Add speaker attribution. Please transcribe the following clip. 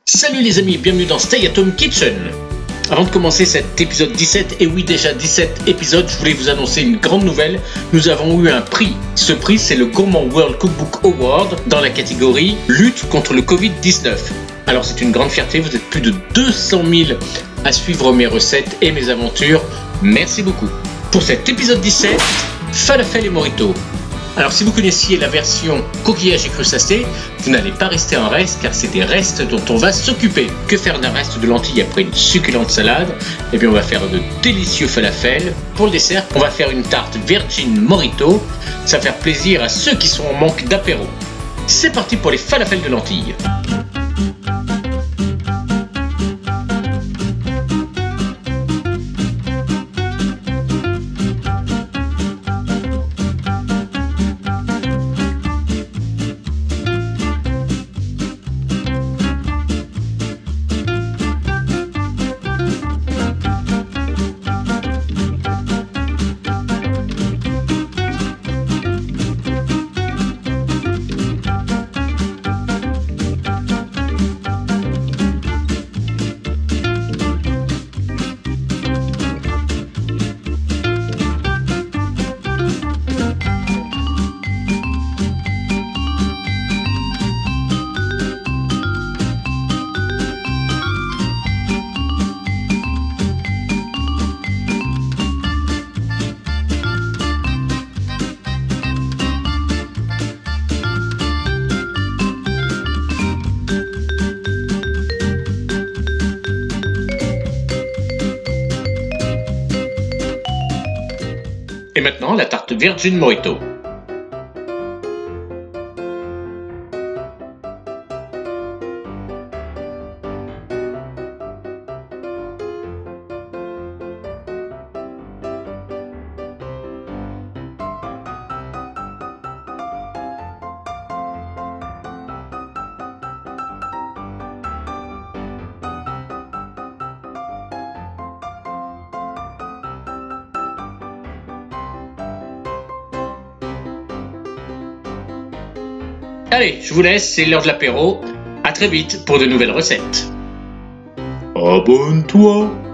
Speaker 1: Salut les amis, bienvenue dans Stay at Home Kitchen. Avant de commencer cet épisode 17, et oui déjà 17 épisodes, je voulais vous annoncer une grande nouvelle. Nous avons eu un prix. Ce prix, c'est le Gourmand World Cookbook Award dans la catégorie Lutte contre le Covid-19. Alors c'est une grande fierté, vous êtes plus de 200 000 à suivre mes recettes et mes aventures. Merci beaucoup. Pour cet épisode 17, falafel et morito. Alors si vous connaissiez la version coquillage et crustacés, vous n'allez pas rester en reste car c'est des restes dont on va s'occuper. Que faire d'un reste de lentilles après une succulente salade? Eh bien on va faire de délicieux falafels. Pour le dessert, on va faire une tarte Virgin Morito. Ça va faire plaisir à ceux qui sont en manque d'apéro. C'est parti pour les falafels de lentilles. Et maintenant, la tarte Virgin Morito. Allez, je vous laisse, c'est l'heure de l'apéro. À très vite pour de nouvelles recettes. Abonne-toi!